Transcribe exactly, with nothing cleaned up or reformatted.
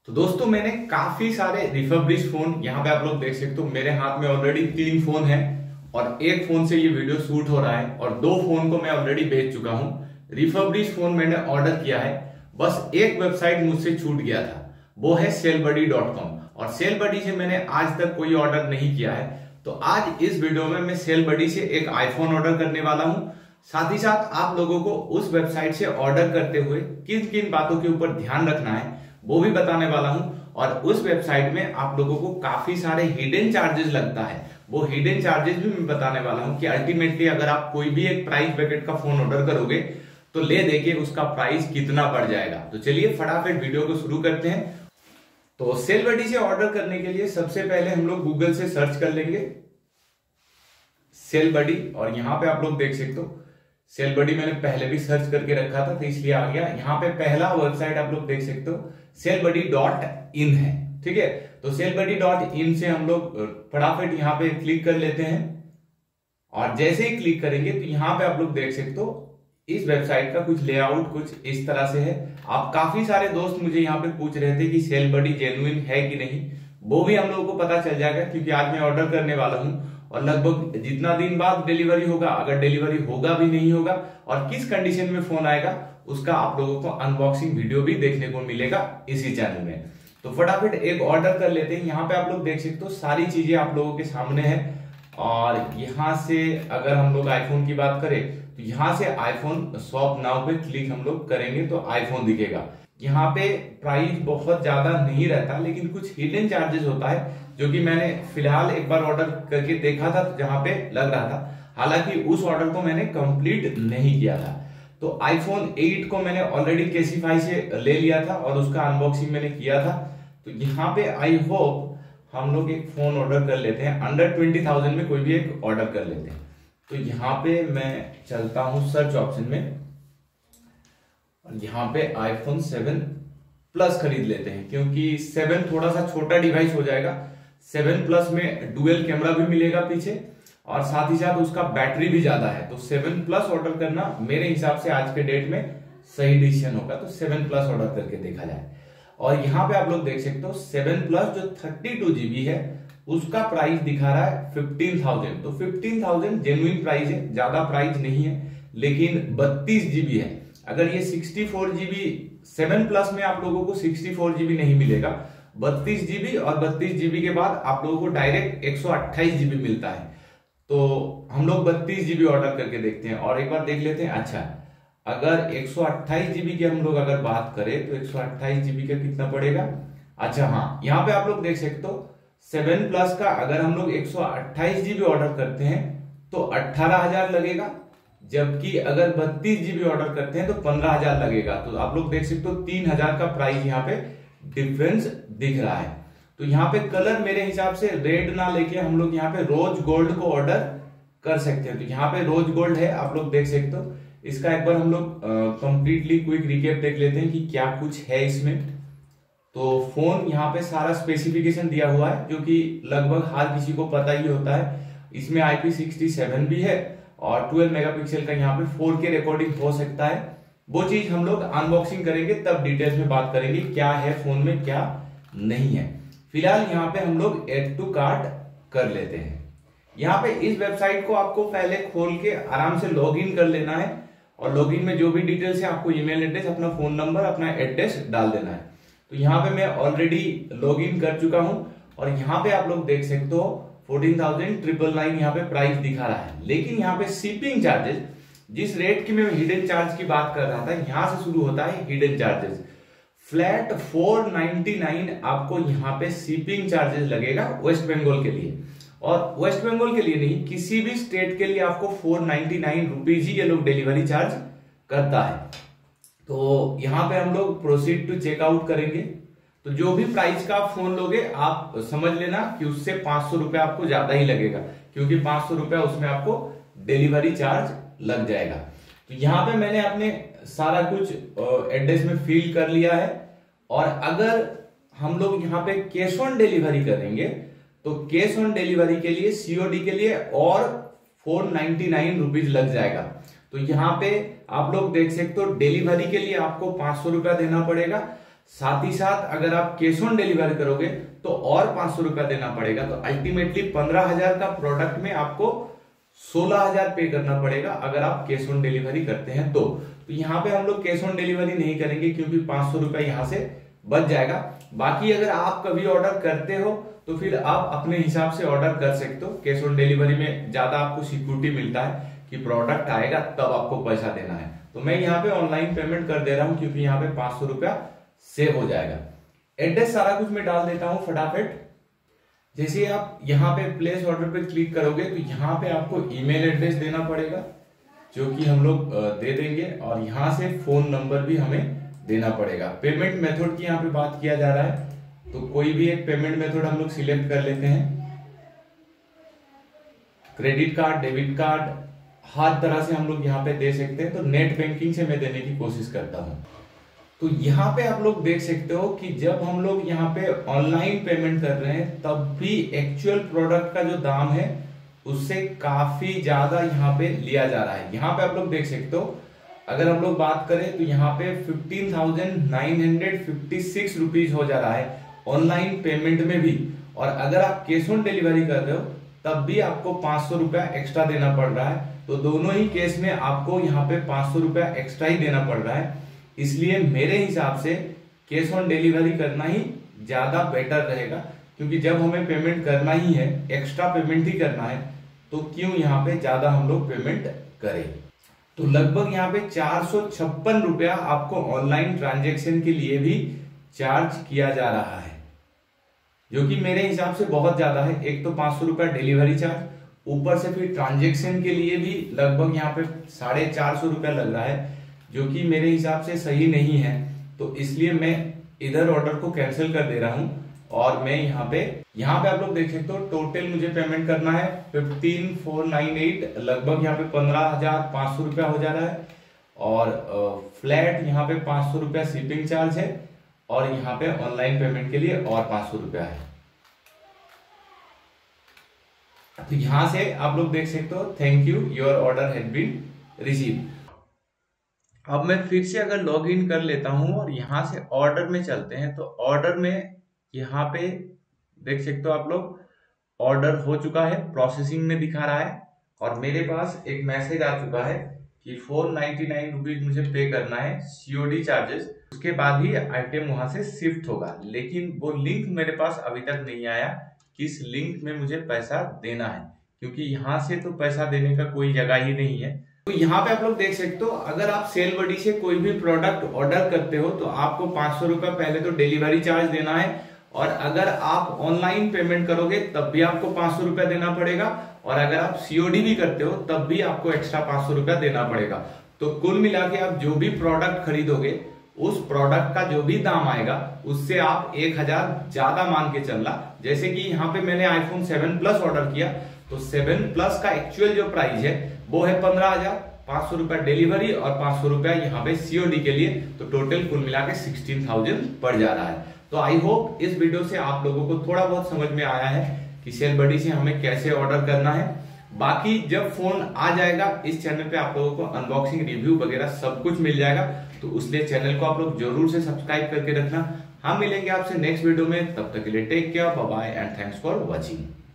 तो दोस्तों मैंने काफी सारे रिफर्बिश फोन यहाँ पे आप लोग देख सकते हो। मेरे हाथ में ऑलरेडी तीन फोन है और एक फोन से ये वीडियो शूट हो रहा है और दो फोन को मैं ऑलरेडी बेच चुका हूँ। रिफर्बिश फोन मैंने ऑर्डर किया है, बस एक वेबसाइट मुझसे छूट गया था, वो है सेल बडी डॉट कॉम और सेल बडी से मैंने आज तक कोई ऑर्डर नहीं किया है। तो आज इस वीडियो में मैं सेल बडी से एक आईफोन ऑर्डर करने वाला हूँ। साथ ही साथ आप लोगों को उस वेबसाइट से ऑर्डर करते हुए किन किन बातों के ऊपर ध्यान रखना है वो भी बताने वाला हूं। और उस वेबसाइट में आप लोगों को काफी सारे हिडन चार्जेस लगता है, वो हिडन चार्जेस भी मैं बताने वाला हूं कि अल्टीमेटली अगर आप कोई भी एक प्राइस ब्रैकेट का फोन ऑर्डर करोगे तो ले देखिए उसका प्राइस कितना पड़ जाएगा। तो चलिए फटाफट वीडियो को शुरू करते हैं। तो सेल बडी से ऑर्डर करने के लिए सबसे पहले हम लोग गूगल से सर्च कर लेंगे सेल बडी और यहां पे आप लोग देख सकते हो सेल बडी मैंने पहले भी सर्च करके रखा था तो इसलिए आ गया। यहाँ पे पहला वेबसाइट आप लोग देख सकते हो सेल बडी डॉट इन है, ठीक है। तो सेल बडी डॉट इन से हम लोग फटाफट यहाँ पे क्लिक कर लेते हैं और जैसे ही क्लिक करेंगे तो यहाँ पे आप लोग देख सकते हो इस वेबसाइट का कुछ लेआउट कुछ इस तरह से है। आप काफी सारे दोस्त मुझे यहाँ पे पूछ रहे थे कि सेल बडी जेन्युइन है कि नहीं, वो भी हम लोगों को पता चल जाएगा क्योंकि आज मैं ऑर्डर करने वाला हूँ और लगभग जितना दिन बाद डिलीवरी होगा, अगर डिलीवरी होगा भी नहीं होगा और किस कंडीशन में फोन आएगा उसका आप लोगों को अनबॉक्सिंग वीडियो भी देखने को मिलेगा इसी चैनल में। तो फटाफट एक ऑर्डर कर लेते हैं। यहाँ पे आप लोग देख सकते हो सारी चीजें आप लोगों के सामने है और यहाँ से अगर हम लोग आईफोन की बात करें तो यहाँ से आईफोन शॉप नाउ पे क्लिक हम लोग करेंगे तो आईफोन दिखेगा। यहाँ पे प्राइस बहुत ज्यादा नहीं रहता लेकिन कुछ हिडन चार्जेस होता है जो कि मैंने फिलहाल एक बार ऑर्डर करके देखा था जहां पे लग रहा था, हालांकि उस ऑर्डर को मैंने कंप्लीट नहीं किया था। तो आईफोन एट को मैंने ऑलरेडी केसीफाई से ले लिया था और उसका अनबॉक्सिंग मैंने किया था। तो यहाँ पे आई होप हम लोग एक फोन ऑर्डर कर लेते हैं, अंडर ट्वेंटी थाउजेंड में कोई भी एक ऑर्डर कर लेते हैं। तो यहाँ पे मैं चलता हूँ सर्च ऑप्शन में और यहाँ पे आईफोन सेवन प्लस खरीद लेते हैं क्योंकि सेवन थोड़ा सा छोटा डिवाइस हो जाएगा। सेवन प्लस में डुअल कैमरा भी मिलेगा पीछे और साथ ही साथ उसका बैटरी भी ज्यादा है। तो सेवन प्लस ऑर्डर करना मेरे हिसाब से आज के डेट में सही डिसीजन होगा। तो सेवन प्लस ऑर्डर करके देखा जाए और यहाँ पे आप लोग देख सकते हो सेवन प्लस जो थर्टी टू जीबी है उसका प्राइस दिखा रहा है फिफ्टीन थाउजेंड। तो फिफ्टीन थाउजेंड जेन्युइन प्राइस है, ज्यादा प्राइस नहीं है लेकिन बत्तीस जीबी है। अगर ये sixty four GB seven plus में आप लोगों को सिक्सटी फोर जीबी नहीं मिलेगा, बत्तीस जीबी और बत्तीस जीबी के बाद आप लोगों को डायरेक्ट एक सौ अट्ठाईस जीबी मिलता है। तो हम लोग बत्तीस जीबी ऑर्डर करके देखते हैं और एक बार देख लेते हैं। अच्छा, अगर एक सौ अट्ठाईस जीबी की हम लोग अगर बात करें तो एक सौ अट्ठाईस जीबी का कितना पड़ेगा। अच्छा हाँ, यहाँ पे आप लोग देख सकते हो सेवन प्लस का अगर हम लोग एक सौ अट्ठाईस जीबी ऑर्डर करते हैं तो अट्ठारह हजार लगेगा, जबकि अगर बत्तीस जीबी ऑर्डर करते हैं तो पंद्रह हजार लगेगा। तो आप लोग देख सकते हो तीन हजार का प्राइस यहाँ पे डिफरेंस दिख रहा है। तो यहाँ पे कलर मेरे हिसाब से रेड ना लेके हम लोग यहाँ पे रोज गोल्ड को ऑर्डर कर सकते हैं। तो यहाँ पे रोज गोल्ड है, आप लोग देख सकते हो। इसका एक बार हम लोग कंप्लीटली क्विक रिकैप देख लेते हैं कि क्या कुछ है इसमें। तो फोन यहाँ पे सारा स्पेसिफिकेशन दिया हुआ है जो कि लगभग हर किसी को पता ही होता है। इसमें आई पी सिक्सटी सेवन भी है और ट्वेल्व मेगापिक्सल का यहाँ पे फोर के रिकॉर्डिंग हो सकता है। वो चीज हम लोग अनबॉक्सिंग करेंगे तब डिटेल्स में बात करेंगे क्या है फोन में क्या नहीं है। फिलहाल यहाँ पे हम लोग एड टू कार्ट कर लेते हैं। यहाँ पे इस वेबसाइट को आपको पहले खोल के आराम से लॉगिन कर लेना है और लॉगिन में जो भी डिटेल्स है आपको ईमेल एड्रेस, अपना फोन नंबर, अपना एड्रेस डाल देना है। तो यहाँ पे मैं ऑलरेडी लॉगिन कर चुका हूँ और यहाँ पे आप लोग देख सकते हो फोर्टीन थाउजेंड ट्रिपल नाइन यहाँ पे प्राइस दिखा रहा है। लेकिन यहाँ पे शिपिंग चार्जेस, जिस रेट की मैं हिडन चार्ज की बात कर रहा था, यहां से शुरू होता है hidden charges. Flat four ninety nine आपको यहाँ पे शिपिंग चार्जेस लगेगा वेस्ट बंगाल के लिए, और वेस्ट बंगाल के लिए नहीं किसी भी स्टेट के लिए आपको फोर नाइनटी नाइन रुपीज ही ये लोग डिलीवरी चार्ज करता है। तो यहाँ पे हम लोग प्रोसीड टू चेकआउट करेंगे। तो जो भी प्राइस का आप फोन लोगे आप समझ लेना कि उससे पांच सौ रुपया आपको ज्यादा ही लगेगा क्योंकि पांच सौ रुपया उसमें आपको डिलीवरी चार्ज लग जाएगा। तो यहाँ पे मैंने अपने सारा कुछ एड्रेस में फिल कर लिया है और अगर हम लोग यहाँ पे कैश ऑन डिलीवरी करेंगे तो कैश ऑन डिलीवरी के लिए सीओडी के लिए और फोर नाइनटी नाइन रुपीज लग जाएगा। तो यहाँ पे आप लोग देख सकते हो डिलीवरी के लिए आपको पांच सौ रुपया देना पड़ेगा, साथ ही साथ अगर आप कैश ऑन डिलीवरी करोगे तो और पांच सौ रुपया देना पड़ेगा। तो अल्टीमेटली पंद्रह हजार का प्रोडक्ट में आपको सोलह हजार पे करना पड़ेगा अगर आप कैश ऑन डिलीवरी करते हैं तो। तो यहाँ पे हम लोग कैश ऑन डिलीवरी नहीं करेंगे क्योंकि पांच सौ रुपया यहाँ से बच जाएगा। बाकी अगर आप कभी ऑर्डर करते हो तो फिर आप अपने हिसाब से ऑर्डर कर सकते हो। कैश ऑन डिलीवरी में ज्यादा आपको सिक्योरिटी मिलता है कि प्रोडक्ट आएगा तब आपको पैसा देना है। तो मैं यहाँ पे ऑनलाइन पेमेंट कर दे रहा हूँ क्योंकि यहाँ पे पांच सौ रुपया सेव हो जाएगा। एड्रेस सारा कुछ मैं डाल देता हूँ फटाफट। जैसे आप यहाँ पे प्लेस ऑर्डर पे क्लिक करोगे तो यहाँ पे आपको ईमेल एड्रेस देना पड़ेगा जो कि हम लोग दे देंगे, और यहाँ से फोन नंबर भी हमें देना पड़ेगा। पेमेंट मेथड की यहाँ पे बात किया जा रहा है तो कोई भी एक पेमेंट मेथड हम लोग सिलेक्ट कर लेते हैं। क्रेडिट कार्ड, डेबिट कार्ड, हर तरह से हम लोग यहाँ पे दे सकते हैं। तो नेट बैंकिंग से मैं देने की कोशिश करता हूँ। तो यहाँ पे आप लोग देख सकते हो कि जब हम लोग यहाँ पे ऑनलाइन पेमेंट कर रहे हैं तब भी एक्चुअल प्रोडक्ट का जो दाम है उससे काफी ज्यादा यहाँ पे लिया जा रहा है। यहाँ पे आप लोग देख सकते हो, अगर हम लोग बात करें तो यहाँ पे fifteen thousand nine hundred fifty six rupees हो जा रहा है ऑनलाइन पेमेंट में भी। और अगर आप कैश ऑन डिलीवरी कर रहे हो तब भी आपको पांच सौ रुपया एक्स्ट्रा देना पड़ रहा है। तो दोनों ही केस में आपको यहाँ पे पांच सौ रुपया एक्स्ट्रा ही देना पड़ रहा है। इसलिए मेरे हिसाब से कैश ऑन डिलीवरी करना ही ज्यादा बेटर रहेगा, क्योंकि जब हमें पेमेंट करना ही है, एक्स्ट्रा पेमेंट ही करना है, तो क्यों यहाँ पे ज्यादा हम लोग पेमेंट करें। तो लगभग यहाँ पे चार सौ छप्पन रुपया आपको ऑनलाइन ट्रांजेक्शन के लिए भी चार्ज किया जा रहा है, जो कि मेरे हिसाब से बहुत ज्यादा है। एक तो पांच सौ रुपया डिलीवरी चार्ज, ऊपर से फिर ट्रांजेक्शन के लिए भी लगभग यहाँ पे साढ़े चार सौ रुपया लग रहा है, जो कि मेरे हिसाब से सही नहीं है। तो इसलिए मैं इधर ऑर्डर को कैंसिल कर दे रहा हूं और मैं यहाँ पे यहाँ पे आप लोग देख सकते हो टोटल मुझे पेमेंट करना है फिफ्टीन फोर नाइन एट, लगभग यहाँ पे पंद्रह हजार पांच सौ रुपया हो जा रहा है। और फ्लैट यहाँ पे पांच सौ रुपया शिपिंग चार्ज है, और यहाँ पे ऑनलाइन पेमेंट के लिए और पांच सौ रुपया है। तो यहां से आप लोग देख सकते हो thank you, your order has been received. अब मैं फिर से अगर लॉग इन कर लेता हूं और यहां से ऑर्डर में चलते हैं, तो ऑर्डर में यहाँ पे देख सकते हो आप लोग ऑर्डर हो चुका है, प्रोसेसिंग में दिखा रहा है, और मेरे पास एक मैसेज आ चुका है कि फोर नाइनटी नाइन रुपीज मुझे पे करना है सीओडी चार्जेस, उसके बाद ही आइटम वहां से शिफ्ट होगा। लेकिन वो लिंक मेरे पास अभी तक नहीं आया, किस लिंक में मुझे पैसा देना है, क्योंकि यहाँ से तो पैसा देने का कोई जगह ही नहीं है। तो यहाँ पे आप लोग देख सकते हो, अगर आप सेल बडी से कोई भी प्रोडक्ट ऑर्डर करते हो तो आपको पांच सौ रुपया पहले तो डिलीवरी चार्ज देना है, और अगर आप ऑनलाइन पेमेंट करोगे तब भी आपको पांच सौ रुपया देना पड़ेगा, और अगर आप सीओडी भी करते हो तब भी आपको एक्स्ट्रा पांच सौ रुपया देना पड़ेगा। तो कुल मिला के आप जो भी प्रोडक्ट खरीदोगे उस प्रोडक्ट का जो भी दाम आएगा उससे आप एक हजार ज्यादा मान के चलना। जैसे कि यहाँ पे मैंने आईफोन सेवन प्लस ऑर्डर किया तो सेवन प्लस का एक्चुअल जो प्राइस है वो है पंद्रह हजार, पांच सौ रुपया डिलीवरी और पांच सौ रुपया यहाँ पे सीओडी के लिए, तो टोटल कुल मिला के सिक्सटीन थाउजेंड पड़ जा रहा है। तो आई होप इस वीडियो से आप लोगों को थोड़ा बहुत समझ में आया है कि सेल बडी से हमें कैसे ऑर्डर करना है। बाकी जब फोन आ जाएगा इस चैनल पे आप लोगों को अनबॉक्सिंग, रिव्यू वगैरह सब कुछ मिल जाएगा, तो उसलिए चैनल को आप लोग जरूर से सब्सक्राइब करके रखना। हम मिलेंगे आपसे नेक्स्ट वीडियो में, तब तक के लिए take care, bye bye and thanks for watching.